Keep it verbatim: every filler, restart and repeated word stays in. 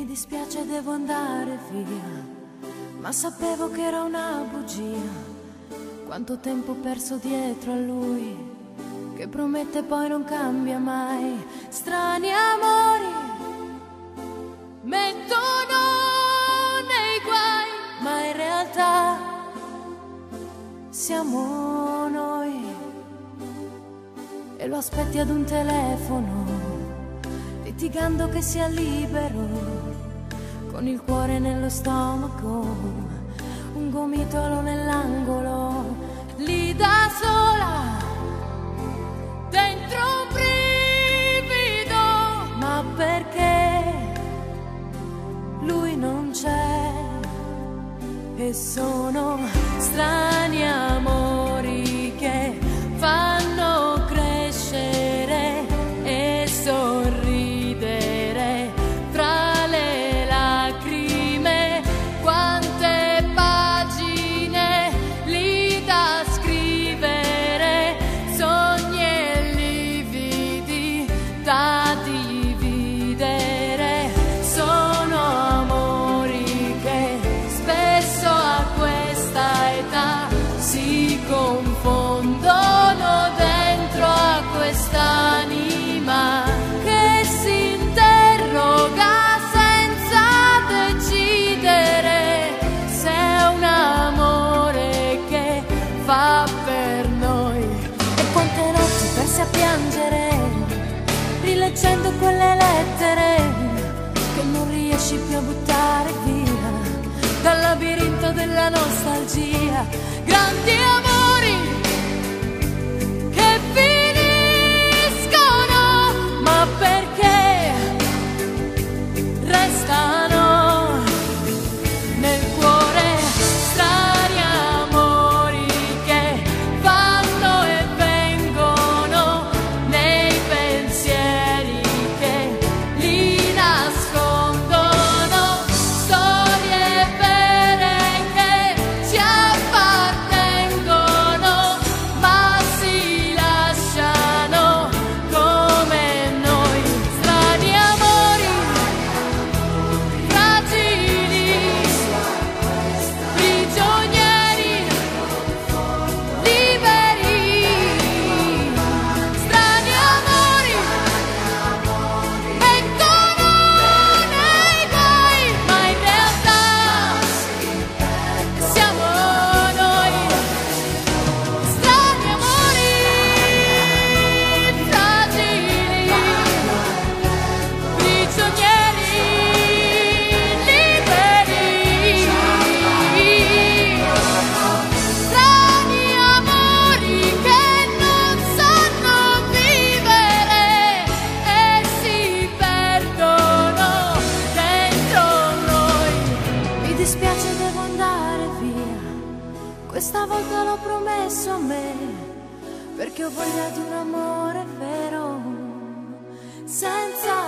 Mi dispiace, devo andare via, ma sapevo che era una bugia. Quanto tempo ho perso dietro a lui, che promette poi non cambia mai. Strani amori mettono nei guai, ma in realtà siamo noi. E lo aspetti ad un telefono, litigando che sia libero, con il cuore nello stomaco, un gomitolo nell'angolo, lì da sola, dentro un brivido. Ma perché lui non c'è? E sono strani amori che fanno crescere e sorridere fra le lacrime. Quante pagine lì da scrivere, sogni e lividi da dividere. Sono amori che spesso a questa età si confondono dentro a quest'anima che si interroga senza decidere se è un amore che fa per noi. E quante notti perse a piangere, rileggendo quelle lettere che non riesci più a buttare via dal labirinto della nostalgia. Grandi amori che finiscono, ma perché restano nel cuore. Strani amori che vanno e vengono nei pensieri che li nascondono. Storie vere che ci appartengono, ma si lasciano come noi. Strani amori fragili, prigionieri liberi. Strani amori mettono nei guai, ma in realtà siamo noi. Strani amori fragili, prigionieri liberi. Strani amori che non sanno vivere e si perdono dentro noi. Mi dispiace, devo andare via, questa volta l'ho promesso a me, perché ho voglia di un amore vero, senza